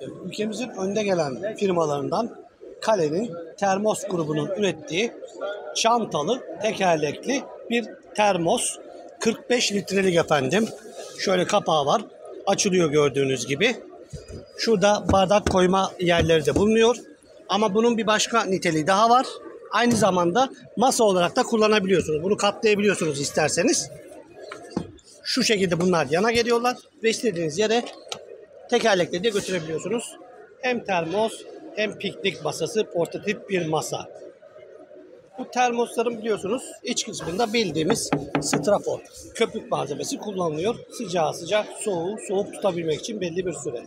Ülkemizin önde gelen firmalarından Kale'nin Termos grubunun ürettiği çantalı, tekerlekli bir termos. 45 litrelik efendim. Şöyle kapağı var. Açılıyor gördüğünüz gibi. Şurada bardak koyma yerleri de bulunuyor. Ama bunun bir başka niteliği daha var. Aynı zamanda masa olarak da kullanabiliyorsunuz. Bunu katlayabiliyorsunuz isterseniz. Şu şekilde bunlar yana geliyorlar ve istediğiniz yere tekerlekle de götürebiliyorsunuz. Hem termos hem piknik masası, portatif bir masa. Bu termosların biliyorsunuz iç kısmında bildiğimiz strafor, köpük malzemesi kullanılıyor. Sıcağı sıcak, soğuğu soğuk tutabilmek için belli bir süre.